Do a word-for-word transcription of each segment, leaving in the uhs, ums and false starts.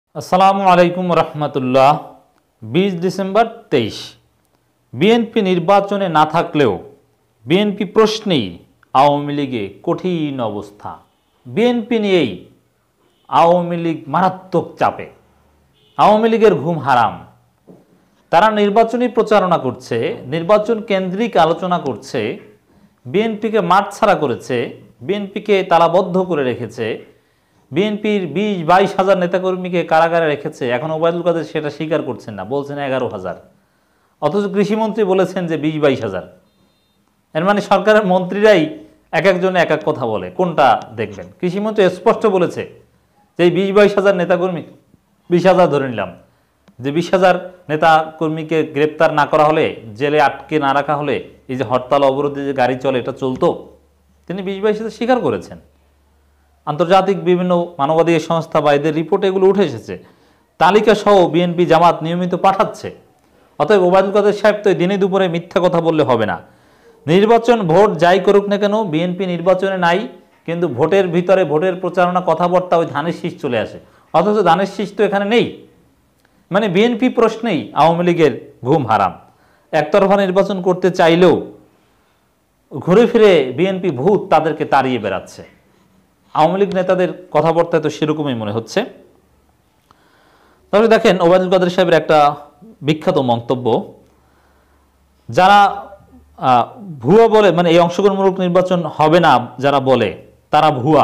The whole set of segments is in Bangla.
আসসালামু আলাইকুম রহমতুল্লাহ। বিশ ডিসেম্বর তেইশ বিএনপি নির্বাচনে না থাকলেও বিএনপি প্রশ্নেই আওয়ামী লীগে কঠিন অবস্থা। বিএনপি নিয়েই আওয়ামী লীগ মারাত্মক চাপে, আওয়ামী লীগের ঘুম হারাম। তারা নির্বাচনী প্রচারণা করছে, নির্বাচন কেন্দ্রিক আলোচনা করছে, বিএনপিকে মাঠ ছাড়া করেছে, বিএনপিকে তালাবদ্ধ করে রেখেছে, বিএনপির বিশ বাইশ হাজার নেতাকর্মীকে কারাগারে রেখেছে। এখন ওবায়দুল কাদের সেটা স্বীকার করছেন না, বলছেন এগারো হাজার, অথচ কৃষিমন্ত্রী বলেছেন যে বিশ বাইশ হাজার। এর মানে সরকারের মন্ত্রীরাই এক একজনে এক এক কথা বলে, কোনটা দেখবেন? কৃষিমন্ত্রী স্পষ্ট বলেছে যে এই বিশ বাইশ হাজার নেতাকর্মী, বিশ হাজার ধরে নিলাম, যে বিশ হাজার নেতাকর্মীকে গ্রেপ্তার না করা হলে, জেলে আটকে না রাখা হলে এই যে হরতাল অবরোধে যে গাড়ি চলে এটা চলতো। তিনি বিশ বাইশ হাজার স্বীকার করেছেন। আন্তর্জাতিক বিভিন্ন মানবাধিকার সংস্থা বা এদের রিপোর্টে এগুলো উঠে এসেছে। তালিকা সহ বিএনপি জামাত নিয়মিত পাঠাচ্ছে। অতএব ওবায়দুল কাদের সাহেব তো দিনে দুপুরে মিথ্যা কথা বললে হবে না। নির্বাচন ভোট যাই করুক না কেন, বিএনপি নির্বাচনে নাই, কিন্তু ভোটের ভিতরে ভোটের প্রচারণা কথাবার্তা ওই ধানের শীষ চলে আসে, অথচ ধানের শীষ তো এখানে নেই। মানে বিএনপি প্রশ্নেই আওয়ামী লীগের ঘুম হারাম। একতরফা নির্বাচন করতে চাইলেও ঘুরে ফিরে বিএনপি ভূত তাদেরকে তাড়িয়ে বেড়াচ্ছে। আওয়ামী লীগ নেতাদের কথাবার্তায় তো সেরকমই মনে হচ্ছে। তবে দেখেন ওবায়দুল কাদের সাহেবের একটা বিখ্যাত মন্তব্য, যারা ভুয়া বলে, মানে এই অংশগ্রহণমূলক নির্বাচন হবে না যারা বলে তারা ভুয়া,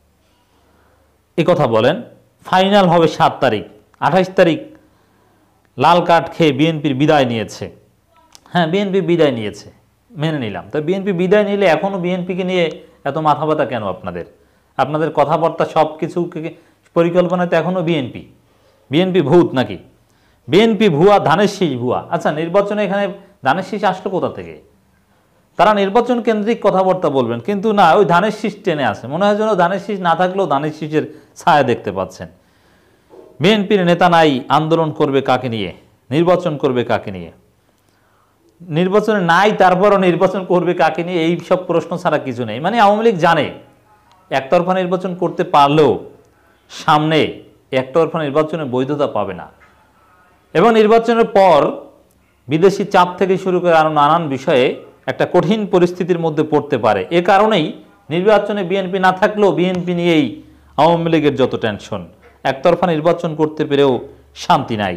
এ কথা বলেন। ফাইনাল হবে সাত তারিখ, আঠাইশ তারিখ লাল কার্ড খেয়ে বিএনপির বিদায় নিয়েছে। হ্যাঁ, বিএনপি বিদায় নিয়েছে, মেনে নিলাম। তো বিএনপি বিদায় নিলে এখনও বিএনপিকে নিয়ে এত মাথা ব্যথা কেন আপনাদের? আপনাদের কথাবার্তা সব কিছু পরিকল্পনাতে এখনও বিএনপি বিএনপি ভূত নাকি? বিএনপি ভুয়া, ধানের শীষ ভুয়া। আচ্ছা, নির্বাচনে এখানে ধানের শীষ আসলো কোথা থেকে? তারা নির্বাচন কেন্দ্রিক কথাবার্তা বলবেন, কিন্তু না, ওই ধানের শীষ টেনে আসে। মনে হয় যেন ধানের শীষ না থাকলেও ধানের শীষের ছায়া দেখতে পাচ্ছেন। বিএনপির নেতা নাই, আন্দোলন করবে কাকে নিয়ে, নির্বাচন করবে কাকে নিয়ে? নির্বাচনে নাই, তারপরও নির্বাচন করবে কাকে নিয়ে? এই সব প্রশ্ন ছাড়া কিছু নেই। মানে আওয়ামী লীগ জানে একতরফা নির্বাচন করতে পারলেও সামনে একতরফা নির্বাচনের বৈধতা পাবে না, এবং নির্বাচনের পর বিদেশি চাপ থেকে শুরু করে আরও নানান বিষয়ে একটা কঠিন পরিস্থিতির মধ্যে পড়তে পারে। এ কারণেই নির্বাচনে বিএনপি না থাকলেও বিএনপি নিয়েই আওয়ামী লীগের যত টেনশন। একতরফা নির্বাচন করতে পেরেও শান্তি নাই।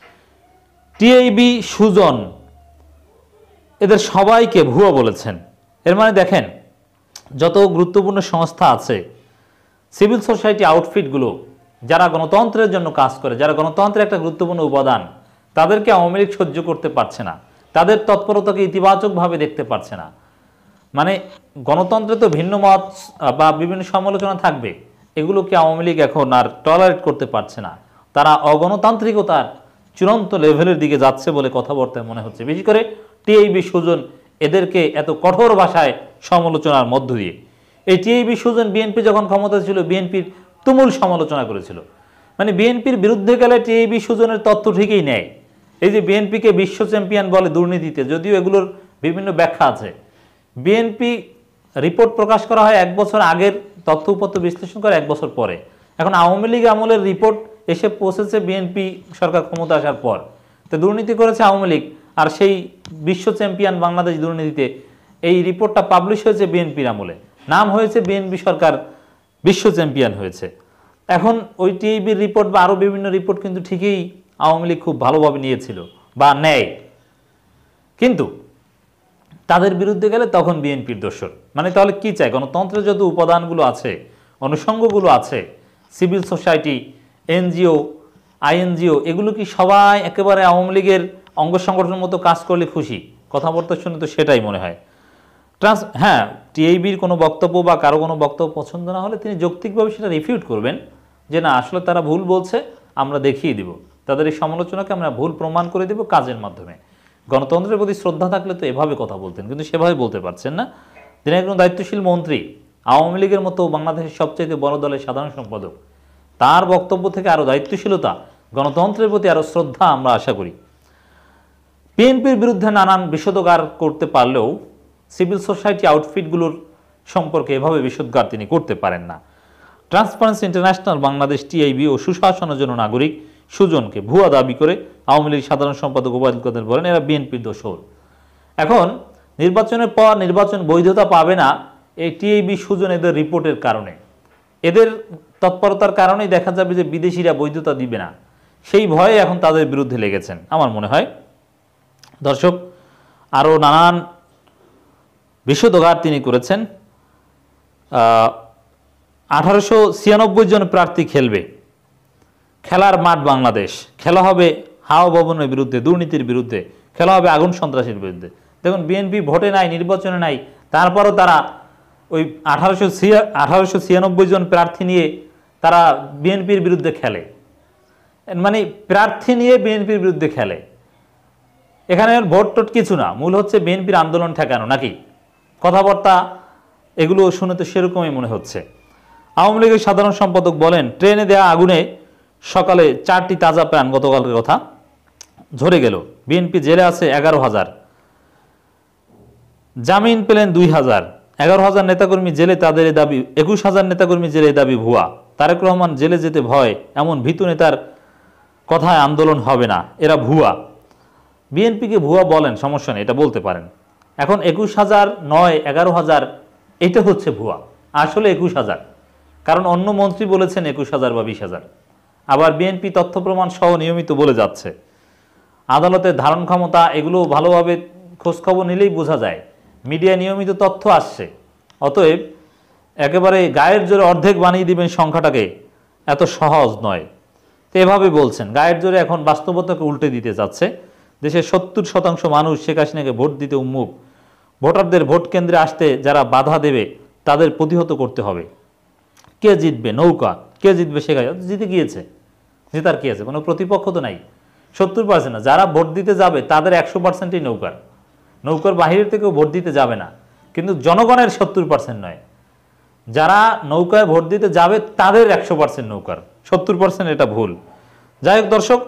টিআইবি, সুজন, এদের সবাইকে ভুয়া বলেছেন। এর মানে দেখেন, যত গুরুত্বপূর্ণ সংস্থা আছে, সিভিল সোসাইটি আউটফিটগুলো যারা গণতন্ত্রের জন্য কাজ করে, যারা গণতন্ত্রের একটা গুরুত্বপূর্ণ উপাদান, তাদেরকে আওয়ামী লীগ সহ্য করতে পারছে না, তাদের তৎপরতাকে ইতিবাচকভাবে দেখতে পারছে না। মানে গণতন্ত্রে তো ভিন্ন মত বা বিভিন্ন সমালোচনা থাকবে, এগুলোকে আওয়ামী লীগ এখন আর টলারেট করতে পারছে না। তারা অগণতান্ত্রিকতার চূড়ান্ত লেভেলের দিকে যাচ্ছে বলে কথাবার্তায় মনে হচ্ছে। বিশেষ করে টিআইবি, সুজন, এদেরকে এত কঠোর ভাষায় সমালোচনার মধ্য দিয়ে। এই টিআইবি, সুজন বিএনপি যখন ক্ষমতা ছিল বিএনপির তুমুল সমালোচনা করেছিল। মানে বিএনপির বিরুদ্ধে গেলে টিআইবি, সুজনের তত্ত্ব ঠিকই নেয়। এই যে বিএনপিকে বিশ্ব চ্যাম্পিয়ন বলে দুর্নীতিতে, যদিও এগুলোর বিভিন্ন ব্যাখ্যা আছে। বিএনপি রিপোর্ট প্রকাশ করা হয় এক বছর আগের, তথ্য উপত্য বিশ্লেষণ করে এক বছর পরে। এখন আওয়ামী লীগ আমলের রিপোর্ট এসে পৌঁছেছে বিএনপি সরকার ক্ষমতা আসার পর। তো দুর্নীতি করেছে আওয়ামী লীগ, আর সেই বিশ্ব চ্যাম্পিয়ন বাংলাদেশ দুর্নীতিতে এই রিপোর্টটা পাবলিশ হয়েছে বিএনপির আমলে, নাম হয়েছে বিএনপি সরকার বিশ্ব চ্যাম্পিয়ন হয়েছে। এখন ওই টিআইবির রিপোর্ট বা আরও বিভিন্ন রিপোর্ট কিন্তু ঠিকই আওয়ামী লীগ খুব ভালোভাবে নিয়েছিল বা নেয়, কিন্তু তাদের বিরুদ্ধে গেলে তখন বিএনপির দোষর। মানে তাহলে কি চাই? গণতন্ত্রের যত উপাদানগুলো আছে, অনুষঙ্গগুলো আছে, সিভিল সোসাইটি, এনজিও, আইএনজিও, এগুলো কি সবাই একেবারে আওয়ামী লীগের অঙ্গ সংগঠনের মতো কাজ করলে খুশি? কথাবার্তা শুনে তো সেটাই মনে হয়। ট্রান্স হ্যাঁ, টিআইবির কোনো বক্তব্য বা কারো কোনো বক্তব্য পছন্দ না হলে তিনি যৌক্তিকভাবে সেটা রিফিউট করবেন, যে না, আসলে তারা ভুল বলছে, আমরা দেখিয়ে দিব, তাদের এই সমালোচনাকে আমরা ভুল প্রমাণ করে দেব কাজের মাধ্যমে। গণতন্ত্রের প্রতি শ্রদ্ধা থাকলে তো এভাবে কথা বলতেন, কিন্তু সেভাবে বলতে পারছেন না। তিনি একজন দায়িত্বশীল মন্ত্রী, আওয়ামী লীগের মতো বাংলাদেশের সবচেয়ে বড় দলের সাধারণ সম্পাদক, তার বক্তব্য থেকে আরও দায়িত্বশীলতা, গণতন্ত্রের প্রতি আরও শ্রদ্ধা আমরা আশা করি। বিএনপির বিরুদ্ধে নানান বিষোদগার করতে পারলেও সিভিল সোসাইটি আউটফিটগুলোর সম্পর্কে এভাবে বিষোদগার তিনি করতে পারেন না। ট্রান্সপারেন্সি ইন্টারন্যাশনাল বাংলাদেশ টিআইবি ও সুশাসনের জন্য নাগরিক সুজনকে ভুয়া দাবি করে আওয়ামী লীগ সাধারণ সম্পাদক ওবায়দুল কাদের বলেন এরা বিএনপির দোসর। এখন নির্বাচনের পর নির্বাচন বৈধতা পাবে না এই টিআইবি সুজন এদের রিপোর্টের কারণে, এদের তৎপরতার কারণেই দেখা যাবে যে বিদেশিরা বৈধতা দিবে না, সেই ভয়ে এখন তাদের বিরুদ্ধে লেগেছেন আমার মনে হয়। দর্শক, আরও নানান বিশদগার তিনি করেছেন। আঠারোশো ছিয়ানব্বই জন প্রার্থী খেলবে, খেলার মাঠ বাংলাদেশ, খেলা হবে হাওয়া ভবনের বিরুদ্ধে, দুর্নীতির বিরুদ্ধে, খেলা হবে আগুন সন্ত্রাসের বিরুদ্ধে। দেখুন বিএনপি ভোটে নাই, নির্বাচনে নাই, তারপরও তারা ওই আঠারোশো ছিয়া আঠারোশো ছিয়ানব্বই জন প্রার্থী নিয়ে তারা বিএনপির বিরুদ্ধে খেলে, মানে প্রার্থী নিয়ে বিএনপির বিরুদ্ধে খেলে। এখানে ভোট টোট কিছু না, মূল হচ্ছে বিএনপির আন্দোলন ঠেকানো নাকি, কথাবার্তা এগুলো শুনে তো সেরকমই মনে হচ্ছে। আওয়ামী লীগের সাধারণ সম্পাদক বলেন ট্রেনে দেওয়া আগুনে সকালে চারটি তাজা প্রাণ গতকালের কথা ঝরে গেল। বিএনপি জেলে আছে এগারো হাজার, জামিন পেলেন দুই হাজার, এগারো হাজার নেতাকর্মী জেলে, তাদের দাবি একুশ হাজার নেতাকর্মী জেলে, দাবি ভুয়া। তারেক রহমান জেলে যেতে ভয়, এমন ভীতু নেতার কথায় আন্দোলন হবে না, এরা ভুয়া। বিএনপিকে ভুয়া বলেন, সমস্যা নেই, এটা বলতে পারেন। এখন একুশ হাজার নয় এগারো হাজার এটা হচ্ছে ভুয়া, আসলে একুশ হাজার, কারণ অন্য মন্ত্রী বলেছেন একুশ হাজার বা বিশ হাজার, আবার বিএনপি তথ্য প্রমাণ সহ নিয়মিত বলে যাচ্ছে। আদালতের ধারণ ক্ষমতা এগুলো ভালোভাবে খোঁজখবর নিলেই বোঝা যায়, মিডিয়ায় নিয়মিত তথ্য আসছে। অতএব একেবারে গায়ের জোরে অর্ধেক বানিয়ে দিবেন সংখ্যাটাকে, এত সহজ নয়। তো এভাবে বলছেন, গায়ের জোরে এখন বাস্তবতাকে উল্টে দিতে যাচ্ছে। দেশের সত্তর শতাংশ মানুষ শেখ হাসিনাকে ভোট দিতে উন্মুখ, ভোটারদের ভোট কেন্দ্রে আসতে যারা বাধা দেবে তাদের প্রতিহত করতে হবে। কে জিতবে? নৌকা। কে জিতবে? শেখ হাসিনা জিতে গিয়েছে, জেতার কি আছে, কোনো প্রতিপক্ষ তো নাই। সত্তর পার্সেন্ট না, যারা ভোট দিতে যাবে তাদের একশো পার্সেন্টই নৌকার, নৌকার বাহিরের থেকেও ভোট দিতে যাবে না, কিন্তু জনগণের সত্তর পার্সেন্ট নয়, যারা নৌকায় ভোট দিতে যাবে তাদের একশো পার্সেন্ট নৌকার, সত্তর পার্সেন্ট এটা ভুল। যাই হোক দর্শক,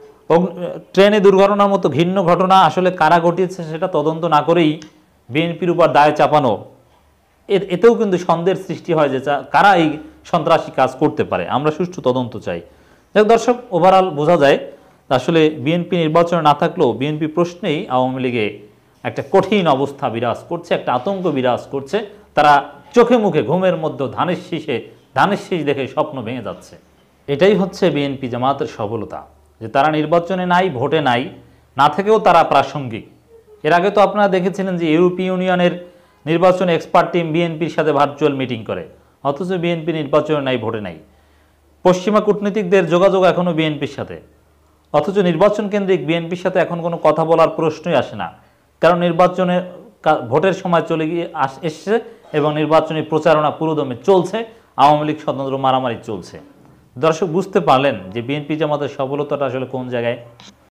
ট্রেনে দুর্ঘটনার মতো ঘৃণ্য ঘটনা আসলে কারা ঘটিয়েছে সেটা তদন্ত না করেই বিএনপির উপর দায় চাপানো, এতেও কিন্তু সন্দেহের সৃষ্টি হয় যে কারা এই সন্ত্রাসী কাজ করতে পারে। আমরা সুষ্ঠু তদন্ত চাই। যাই হোক দর্শক, ওভারঅল বোঝা যায় আসলে বিএনপি নির্বাচনে না থাকলেও বিএনপি প্রশ্নেই আওয়ামী লীগে একটা কঠিন অবস্থা বিরাজ করছে, একটা আতঙ্ক বিরাজ করছে। তারা চোখে মুখে ঘুমের মধ্যে ধানের শীষে ধানের শীষ দেখে স্বপ্ন ভেঙে যাচ্ছে। এটাই হচ্ছে বিএনপি জামাতের সফলতা, যে তারা নির্বাচনে নাই, ভোটে নাই, না থেকেও তারা প্রাসঙ্গিক। এর আগে তো আপনারা দেখেছিলেন যে ইউরোপীয় ইউনিয়নের নির্বাচনে এক্সপার্ট টিম বিএনপির সাথে ভার্চুয়াল মিটিং করে, অথচ বিএনপি নির্বাচনে নাই, ভোটে নাই। পশ্চিমা কূটনীতিকদের যোগাযোগ এখনও বিএনপির সাথে, অথচ নির্বাচন কেন্দ্রিক বিএনপির সাথে এখন কোনো কথা বলার প্রশ্নই আসে না, কারণ নির্বাচনে ভোটের সময় চলে গিয়ে আস এসছে এবং নির্বাচনী প্রচারণা পুরোদমে চলছে, আওয়ামী লীগ স্বতন্ত্র মারামারি চলছে। দর্শক বুঝতে পারলেন যে বিএনপি জামাতের সফলতাটা আসলে কোন জায়গায়।